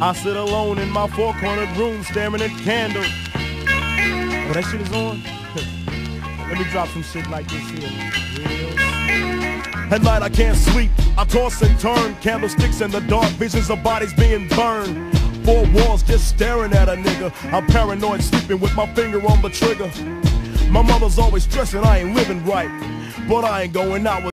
I sit alone in my four-cornered room staring at candles. Oh, that shit is on? Let me drop some shit like this here. Real. At night I can't sleep, I toss and turn. Candlesticks in the dark, visions of bodies being burned. Four walls just staring at a nigga. I'm paranoid, sleeping with my finger on the trigger. My mother's always stressing I ain't living right, but I ain't going out with